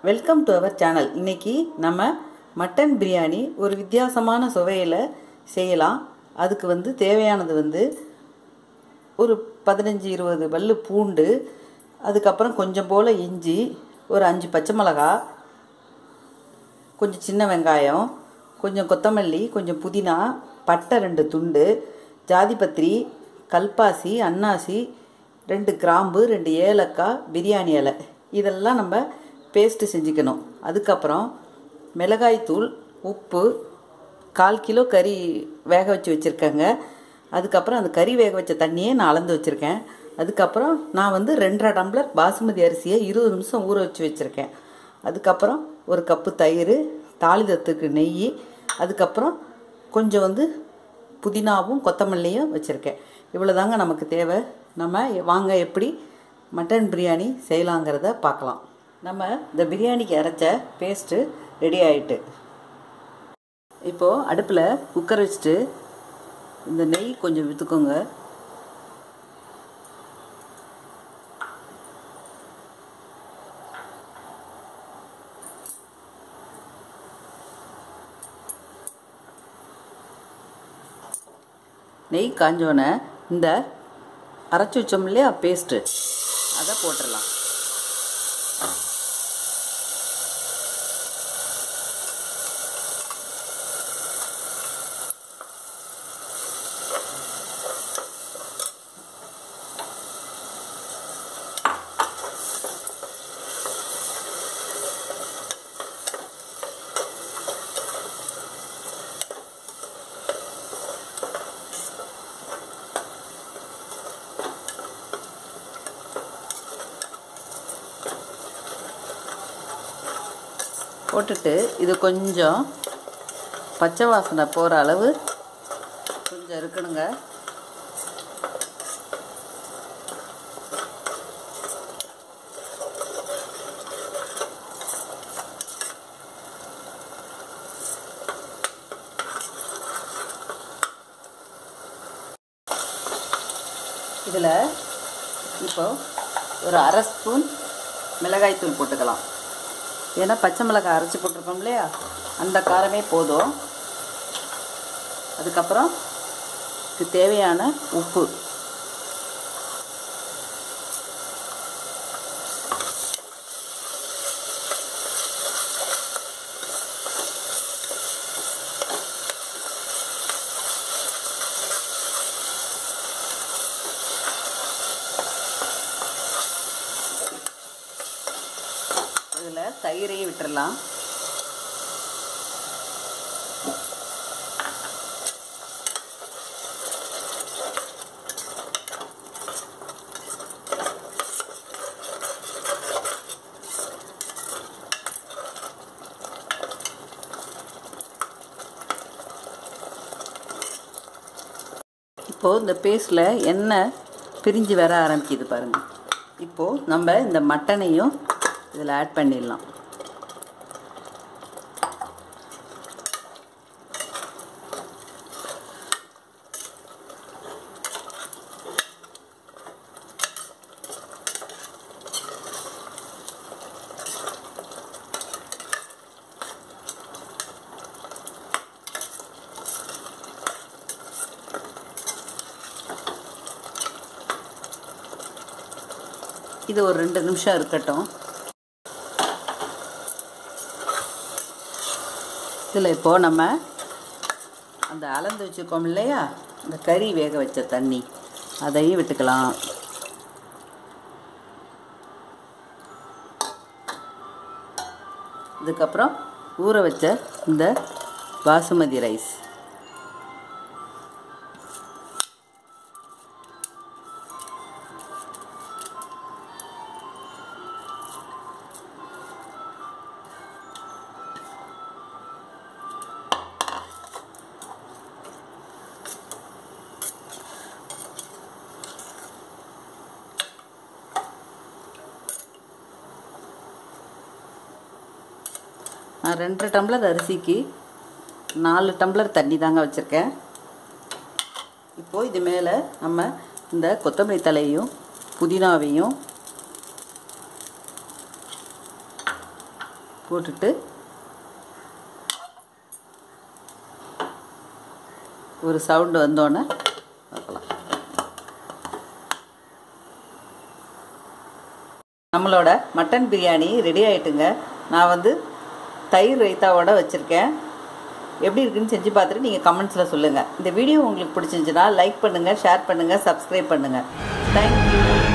Welcome to our channel. இன்னைக்கு நம்ம mutton biryani ஒரு வித்தியாசமான சுவையில் செய்யலாம். அதுக்கு தேவையானது ஒரு 15-20 பல்லு பூண்டு, அதுக்கப்புறம் கொஞ்சம் போல் இஞ்சி, ஒரு 5 பச்சை மிளகா, கொஞ்சம் சின்ன வெங்காயம், கொஞ்சம் கொத்தமல்லி, கொஞ்சம் புதினா, பட்டை 2 துண்டு, ஜாதிபத்திரி, கல்பாசி, அன்னாசி, 2 கிராம்பு, 2 ஏலக்காய், பிரியாணி இலை, இதெல்லாம் நம்ம பேஸ்ட்டு செஞ்சுக்கணும். அதுக்கப்புறம் மிளகாய்த்தூள், உப்பு, 1/4 கிலோ கறி வேக வச்சு வச்சுருக்கேங்க. அதுக்கப்புறம் அந்த கறி வேக வச்ச தண்ணியே நான் அளந்து வச்சுருக்கேன். அதுக்கப்புறம் நான் 2.5 டம்ளர் பாசுமதி அரிசியை 20 நிமிஷம் ஊற வச்சு வச்சுருக்கேன். அதுக்கப்புறம் ஒரு கப்பு தயிர், தாளிதத்துக்கு நெய், அதுக்கப்புறம் கொஞ்சம் புதினாவும் கொத்தமல்லியும் வச்சுருக்கேன். இவ்வளோ தாங்க நமக்கு தேவை. நம்ம வாங்க எப்படி மட்டன் பிரியாணி செய்யலாங்கிறத பார்க்கலாம். நம்ம இந்த பிரியாணிக்கு அரைச்ச பேஸ்ட்டு ரெடி ஆகிட்டு, இப்போது அடுப்பில் குக்கர் வச்சுட்டு இந்த நெய் கொஞ்சம் விற்றுக்கோங்க. நெய் காஞ்சோன்னே இந்த அரைச்சி வச்சோம் இல்லையா பேஸ்ட்டு, அதை போட்டுடலாம். போட்டுட்டு இது கொஞ்சம் பச்சை வாசனை போகிற அளவு கொஞ்சம் இருக்கணுங்க. இதில் இப்போ ஒரு 1/2 ஸ்பூன் மிளகாய்த்தூள் போட்டுக்கலாம். ஏன்னா பச்சை மிளகாய் அரைச்சி போட்டிருக்கோம் இல்லையா, அந்த காரமே போதும். அதுக்கப்புறம் இதுக்கு தேவையான உப்பு, இதில் தயிரையும் விட்டுடலாம். இப்போது இந்த பேஸ்ட்டில் எண்ணெய் பிரிஞ்சு வர ஆரம்பிக்குது பாருங்கள். இப்போது நம்ம இந்த மட்டனையும் இதில் ஆட் பண்ணிடலாம். இது ஒரு 2 நிமிஷம் இருக்கட்டும். இதில் இப்போது நம்ம அந்த அளந்து வச்சுருக்கோம் இல்லையா, இந்த கறி வேக வச்ச தண்ணி, அதையும் விட்டுக்கலாம். இதுக்கப்புறம் ஊற வச்ச இந்த பாசுமதி ரைஸ், நான் 2 டம்ளர் அரிசிக்கு 4 டம்ளர் தண்ணி தாங்க வச்சுருக்கேன். இப்போது இது மேலே நம்ம இந்த கொத்தமல்லி தலையையும் புதினாவையும் போட்டுட்டு ஒரு சவுண்டு வந்தோடனே பார்க்கலாம். நம்மளோட மட்டன் பிரியாணி ரெடி ஆகிட்டுங்க. நான் தயிர் ரைத்தாவோட வச்சுருக்கேன். எப்படி இருக்குன்னு செஞ்சு பார்த்துட்டு நீங்கள் கமெண்ட்ஸில் சொல்லுங்கள். இந்த வீடியோ உங்களுக்கு பிடிச்சிருந்துச்சுன்னா லைக் பண்ணுங்கள், ஷேர் பண்ணுங்கள், சப்ஸ்கிரைப் பண்ணுங்கள். தேங்க்யூ.